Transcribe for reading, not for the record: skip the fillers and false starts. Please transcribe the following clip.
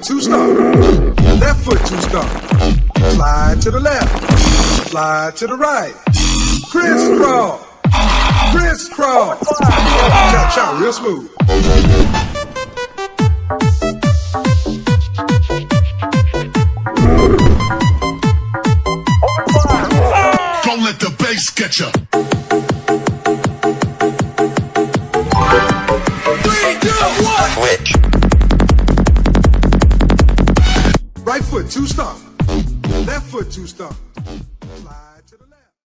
two stomp. Left foot two stomp. Slide to the left. Slide to the right. Crisscross. Crisscross. Cha cha, real smooth. Don't let the bass get ya. 3, 2, 1. Switch. Right foot two stomp. Left foot two stomp. Slide.